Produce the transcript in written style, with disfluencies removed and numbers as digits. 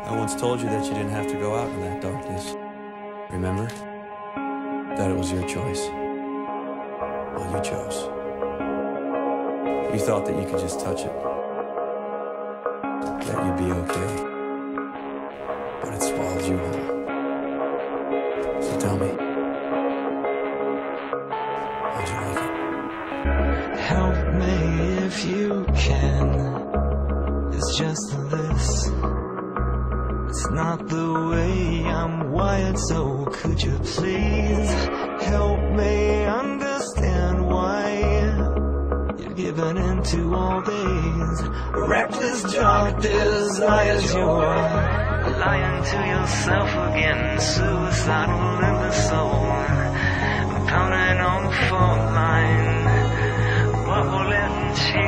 I once told you that you didn't have to go out in that darkness. Remember? That it was your choice. Well, you chose. You thought that you could just touch it. That you'd be okay. But it swallowed you whole. So tell me, how'd you like it? Help me if you can. It's just this. It's not the way I'm wired, so could you please help me understand why you're giving into all these reckless dark desires? You're lying to yourself again, suicidal in the soul, pounding on the fault line. What will it change?